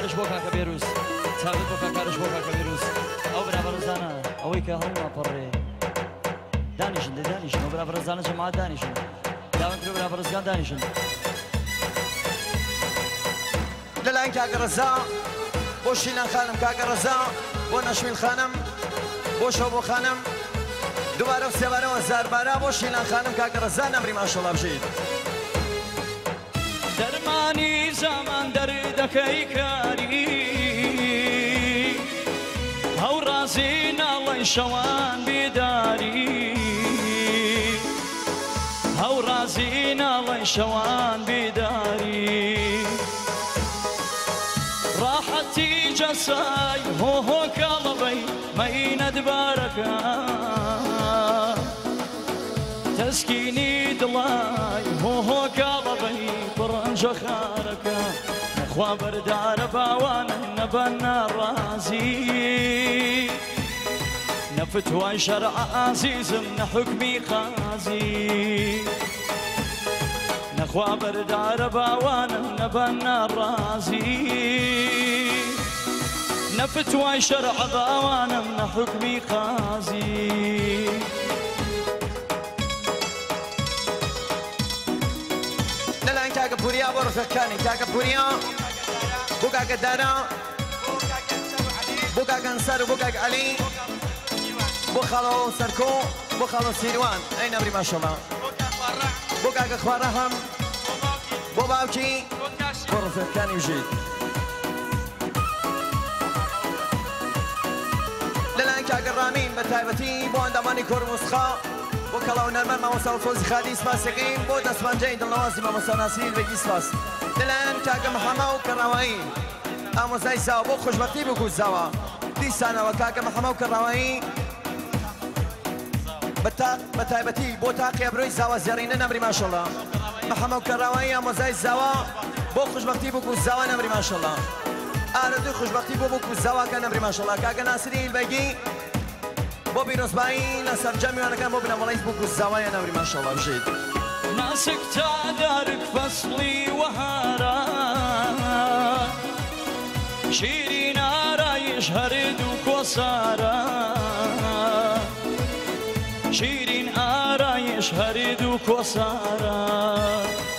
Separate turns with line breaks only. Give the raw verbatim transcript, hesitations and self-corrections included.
کاکارش بۆ کاکە بێروس چاوێت بۆ کاکارش بۆ کاکە بێروس ئەو برابەرزانە ئەوەی کە هەڵما پەڕێ دانیشن دێ دانیشن ئەو برابەرزانە جەماعەت دانیشن داوام کرد برابەرزگان دانیشن
لەلایەن کاکە ڕەزا بۆ شیلان خانم کاکە ڕەزا بۆ نەشمیل خانم بۆ شەو بۆ خانم دووبارە و سێبارەوە زاربارە بۆ شیلان خانم کاکە ڕەزا نەمری ماشەڵڵا بژیت
دەرمانی زامان دەردەکەی کاری هەوڕازی ناڵەی شەوان بیداری هەوڕازی ناڵەی شەوان بیداری ڕاحەتی جەسای هۆهۆ کاڵەبەی مەینە دبارەکە تەسکینی دڵای هۆهۆ کاڵەبەی پڕەنجە خارەکە نەخوا بەردارە باوانە نەبەن ناڕازی نەفتوای شەرع عەزیزم نەحوکمی قازی نەخوا بەردارە باوانە نەبەن ناڕازی نەفتوای شەرع باوانم نەحوکمی قازی
لەلایەن کاکە پوریا بۆ ڕفێقەکانی کاکە پوریا بۆ کاکە دارا بۆ کاکە ئەنسەر و بۆ کاکە عەلی بۆ خاڵەوە سەرکۆ بۆ خاڵەوە سیروان ئەی نەمری ماشەڵڵا بۆ کاکە خوارەهەم بۆ باوکی بۆ ڕفێقەکانی وژیت لەلایەن کاکە ڕامین بە تایبەتی بۆ ئەندامانی کۆرموسخا بۆ کەڵاو نەرمەن مامۆستا و فۆزی خادی سپاسەکەین بۆ دەسمانجەی دڵنەوازی مامۆستا ناسیر بەگی سپاس لەلایەن کاکە محەمە و کەڕاوایی ئامۆزای زاوە بۆ خۆشبەختی بکوت زاوە دیسانەوە کاکە محەمە و کەڕاوایی بە تایبەتی بۆ تاقی ئەبرۆی زاوە زێڕینە نەمری ماشەڵڵا محەمە و کەڕاوایی ئامۆزای زاوە بۆ خۆشبەختی بکوت زاوە نەمری ماشەڵڵا ئارەزوی خۆشبەختی بۆ بکوت زاواکە نەمری ماشەڵڵا کاکە ناسری هیلبەگی بۆ بیرۆزبایی لەسەر جەمیوانەکان بۆ بنەمەڵەی بکوت زاوایە نەمری ماشەڵڵا بژیت
ناسک تا دارک فەسڵی وەهارە شیرین ئارایش هەرد و کۆسارە شیرین ئارایش هەرد و کۆسارە